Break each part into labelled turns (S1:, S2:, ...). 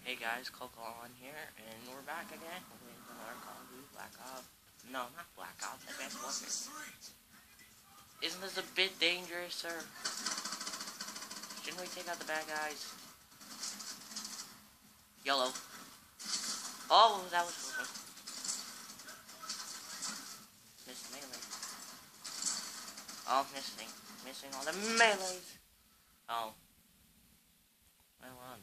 S1: Hey guys, Coco on here, and we're back again with our Call of Duty Black Ops. No, not Black Ops, Advanced Warfare. Isn't this a bit dangerous, sir? Shouldn't we take out the bad guys? Yellow. Oh, that was close. Missed melee. Oh, missing. Missing all the melees. Oh. Well, on.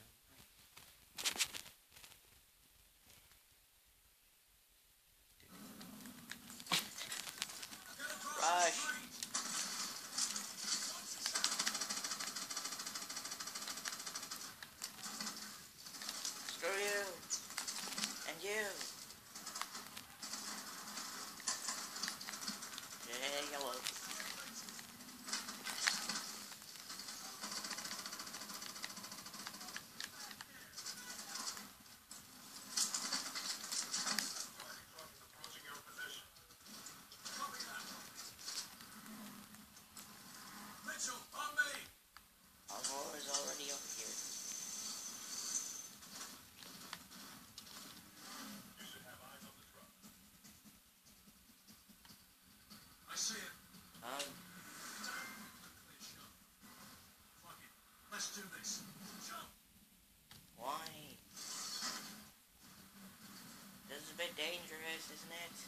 S1: Rush. Screw you. And you. Yeah, yellow. Aurora is already over here.
S2: I see it. Let's do this. Jump.
S1: Why? This is a bit dangerous, isn't it?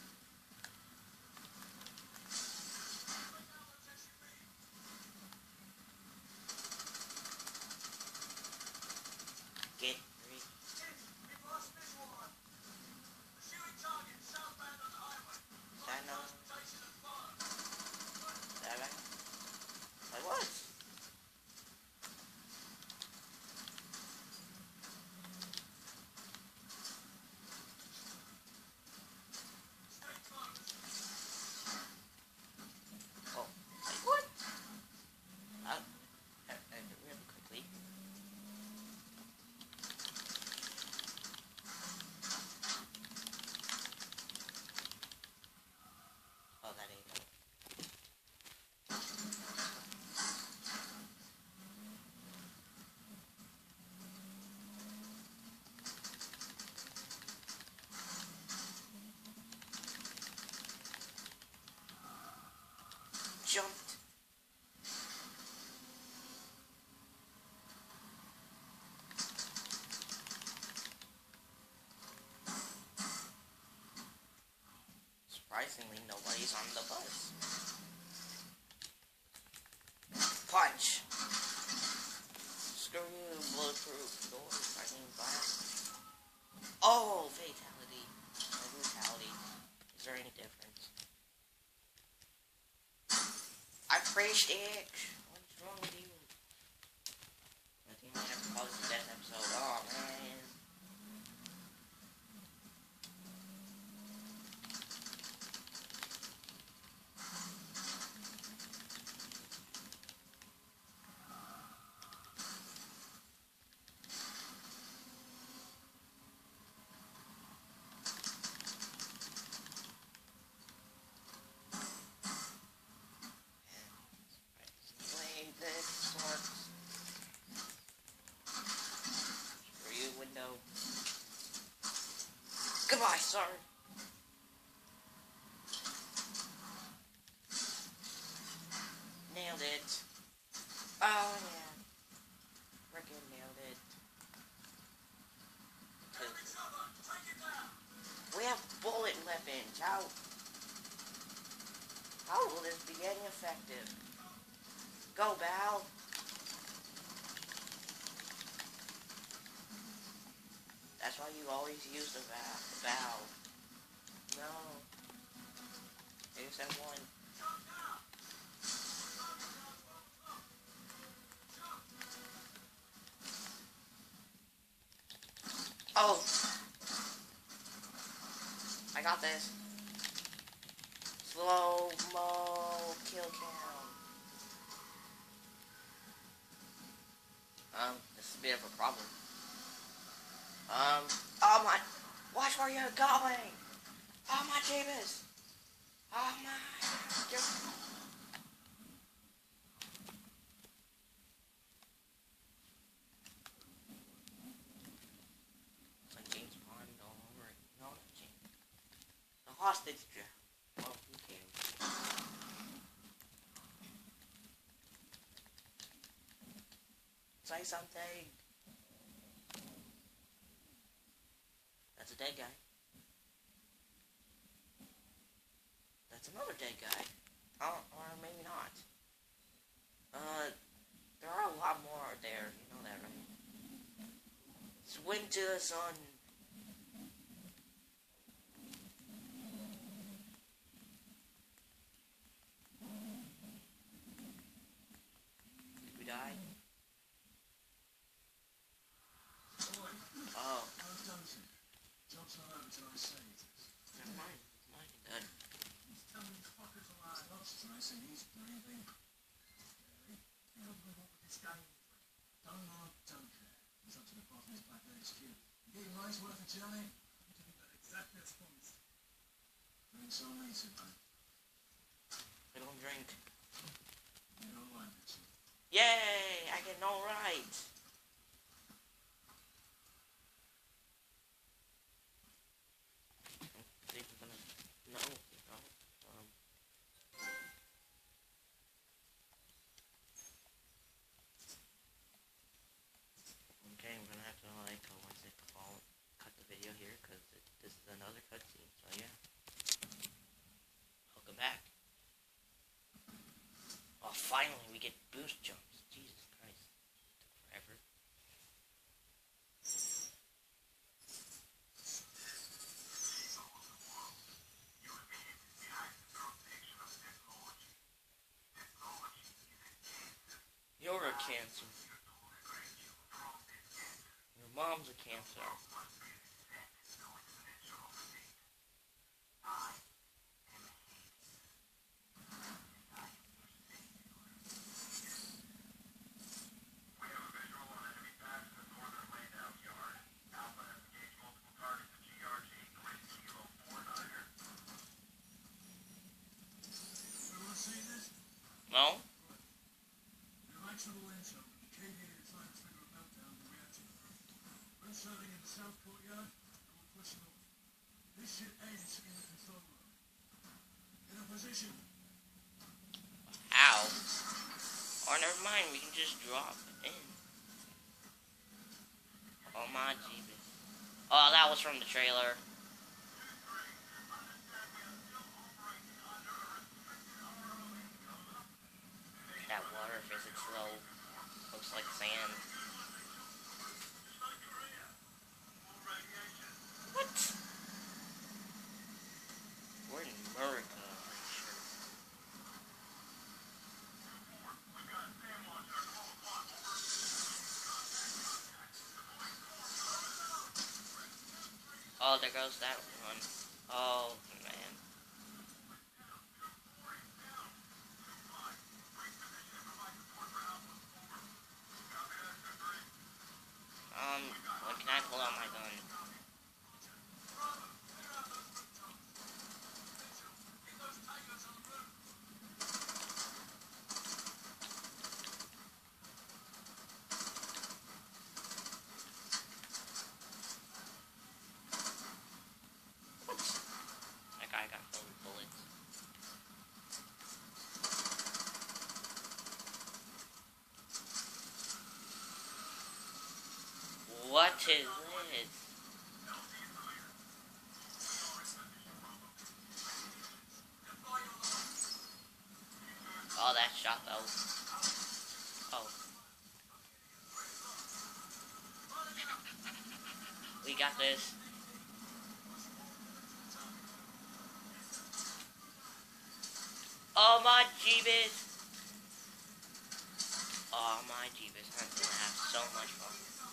S1: Get free.
S2: We've lost visual on. Pursuing target southbound on the highway.
S1: That no.
S2: Station and fire.
S1: That right? Like what?
S2: Stay close.
S1: Oh, like what? Really quickly. Oh, that ain't it. Jumped. Surprisingly, nobody's on the bus. Punch! Screw you, bulletproof doors, fighting glass. Oh, fatality. Or brutality. Is there any difference? I crashed it! What's wrong with you? I think I might have to call this a death episode. Oh, man. Way this works. Screw you, window. Goodbye, sir. Nailed it. Oh, yeah. Frickin' nailed it. We have bullet weapons. How will this be any effective? Go, Bal. That's why you always use the valve. No. They just have one. Oh! I got this. Slow-mo kill cam. This is a bit of a problem. Oh my, watch where you're going! Oh my Davis! Oh my, hostage trap. Well, who cares? Say something. That's a dead guy. That's another dead guy. Oh, or maybe not. There are a lot more there. You know that, right? Swim to the sun. Did we die? Oh.
S2: Job's not over till I say it is.
S1: Never mind. It's mine. Done.
S2: He's telling me fuckers alive. Not stressing, he's breathing. You know what this guy is. Don't know, don't care. He's up to the bottom of his black HQ. You get your money's worth of jelly? I'm doing that exactly as promised. Drinks on me tonight.
S1: I don't drink.
S2: You don't like it.
S1: Yay! I get no rights. Okay, I'm gonna have to like once it all cut the video here because this is another cutscene. So yeah, welcome back. Oh, finally we get boost jumps. Jesus Christ, took forever. You're a cancer. Your mom's a cancer.
S2: Everyone see this?
S1: No?
S2: The electrical intel. The KDA decided to trigger a meltdown in the reactor. We're serving in the south courtyard, and we're pushing over. This shit ends in the control room. In a position.
S1: Ow. Oh, never mind. We can just drop in. Oh my jeebus. Oh, that was from the trailer. That water physics though looks like sand. What? We're in America, I'm sure. Oh, there goes that one. Oh, man. When can I pull out my gun? What? That guy got full of bullets. What is this? Oh, that shot though. Oh. We got this. Oh my jeebus. Oh my jeebus. I'm gonna have so much fun.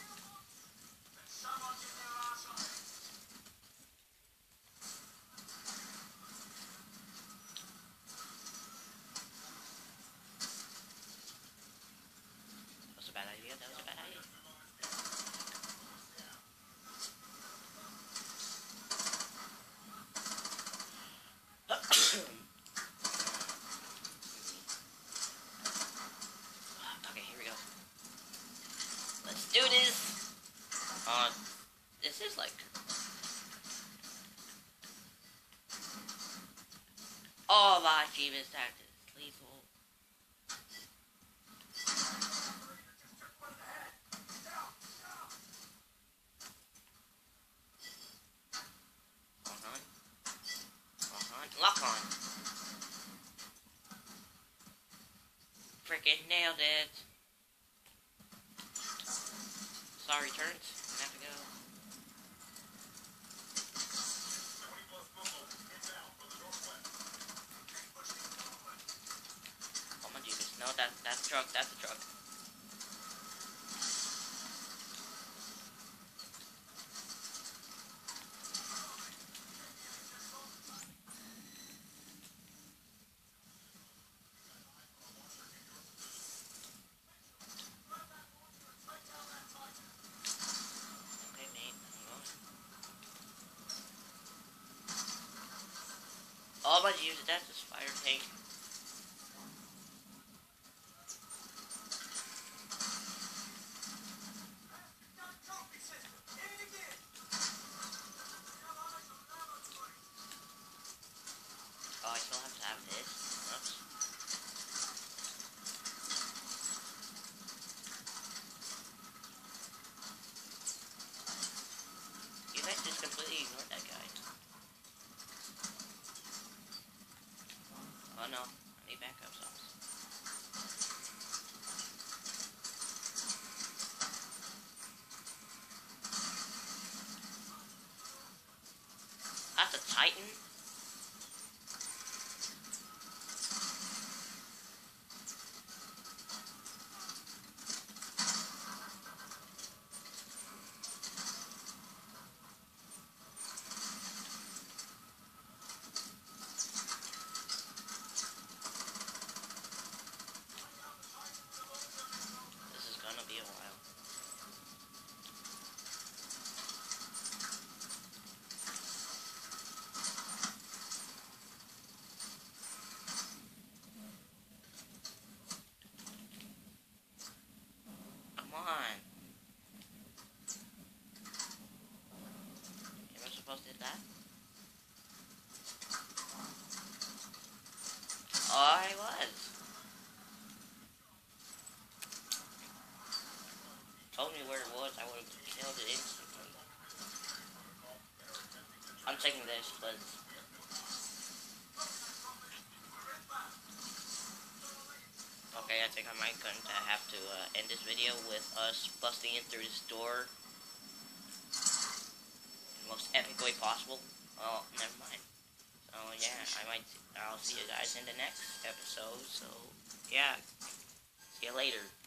S1: That was a bad idea. That was a bad idea. Okay, here we go. Let's do this. This bye, Jeebus. That is lethal. Lock on. Freaking nailed it. Sorry, turns. I have to go. Oh my Jesus. No, that's a truck. That's a truck. Oh my Jesus, that's a spider tank. Oh, I still have to have this. Oops. You guys just completely ignored that guy. Oh no, I need backup songs. That's a Titan? This is gonna be a while. Come on. Am I supposed to hit that? Oh, I was. Told me where it was, I would have killed it instantly. I'm taking this, but... Okay, I think I might going to have to end this video with us busting in through this door in the most epic way possible. Oh, never mind. So yeah, I'll see you guys in the next episode. So yeah, see you later.